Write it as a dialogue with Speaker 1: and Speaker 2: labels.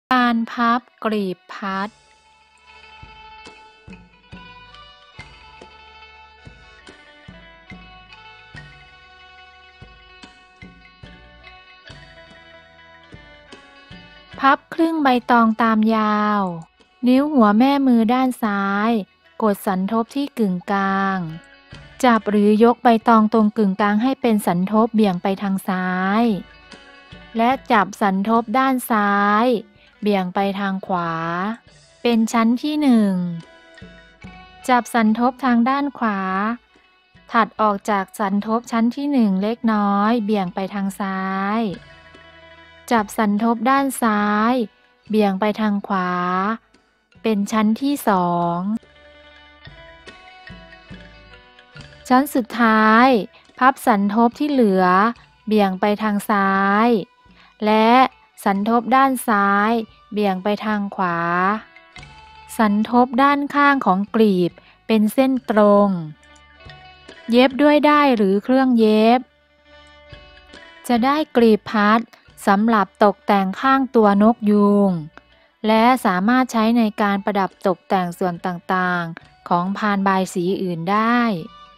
Speaker 1: การพับกลีบพัดพับครึ่งใบตองตามยาวนิ้วหัวแม่มือด้านซ้ายกดสันทบที่กึ่งกลางจับหรือยกใบตองตรงกึ่งกลางให้เป็นสันทบเบี่ยงไปทางซ้ายและจับสันทบด้านซ้ายเบี่ยงไปทางขวาเป็นชั้นที่1จับสันทบทางด้านขวาถัดออกจากสันทบชั้นที่1เล็กน้อยเบี่ยงไปทางซ้ายจับสันทบด้านซ้ายเบี่ยงไปทางขวาเป็นชั้นที่2ชั้นสุดท้ายพับสันทบที่เหลือเบี่ยงไปทางซ้ายและสันทบด้านซ้ายเบี่ยงไปทางขวาสันทบด้านข้างของกลีบเป็นเส้นตรงเย็บด้วยด้ายหรือเครื่องเย็บจะได้กลีบพัดสำหรับตกแต่งข้างตัวนกยูงและสามารถใช้ในการประดับตกแต่งส่วนต่างๆของพานบายสีอื่นได้